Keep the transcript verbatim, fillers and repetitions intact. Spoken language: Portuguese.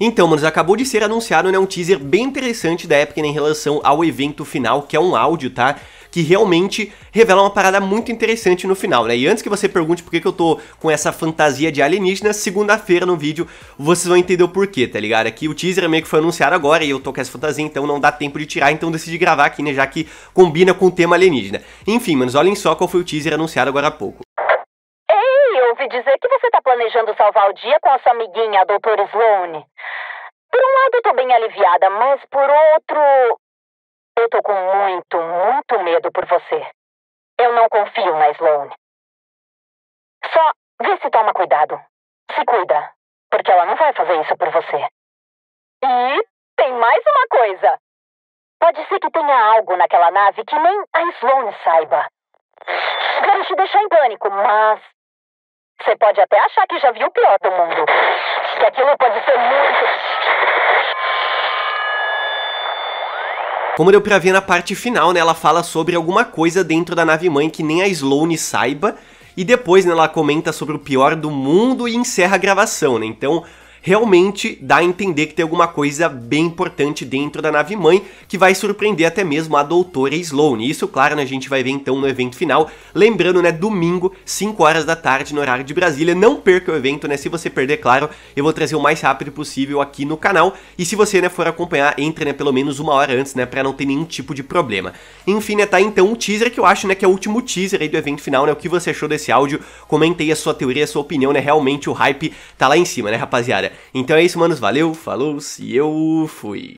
Então, manos, acabou de ser anunciado, né, um teaser bem interessante da Epic, né, em relação ao evento final, que é um áudio, tá? Que realmente revela uma parada muito interessante no final, né? E antes que você pergunte por que que eu tô com essa fantasia de alienígenas, segunda-feira no vídeo vocês vão entender o porquê, tá ligado? Aqui o teaser meio que foi anunciado agora e eu tô com essa fantasia, então não dá tempo de tirar, então decidi gravar aqui, né, já que combina com o tema alienígena. Enfim, manos, olhem só qual foi o teaser anunciado agora há pouco. Ei, eu ouvi dizer que você tá planejando salvar o dia com a sua amiguinha, a doutora Sloane. Por um lado eu tô bem aliviada, mas por outro... eu tô com muito, muito medo por você. Eu não confio na Sloane. Só vê se toma cuidado. Se cuida, porque ela não vai fazer isso por você. E tem mais uma coisa. Pode ser que tenha algo naquela nave que nem a Sloane saiba. Quero te deixar em pânico, mas... você pode até achar que já viu o pior do mundo. Que aquilo pode ser muito... Como deu pra ver na parte final, né, ela fala sobre alguma coisa dentro da nave-mãe que nem a Sloane saiba, e depois, né, ela comenta sobre o pior do mundo e encerra a gravação, né, então... realmente dá a entender que tem alguma coisa bem importante dentro da nave-mãe que vai surpreender até mesmo a doutora Sloane. Isso, claro, né, a gente vai ver então no evento final. Lembrando, né, domingo, cinco horas da tarde no horário de Brasília. Não perca o evento, né, se você perder, claro, eu vou trazer o mais rápido possível aqui no canal. E se você, né, for acompanhar, entre, né, pelo menos uma hora antes, né, pra não ter nenhum tipo de problema. Enfim, né, tá então o teaser que eu acho, né, que é o último teaser aí do evento final, né, o que você achou desse áudio? Comente aí a sua teoria, a sua opinião, né, realmente o hype tá lá em cima, né, rapaziada? Então é isso, manos, valeu, falou, e eu fui.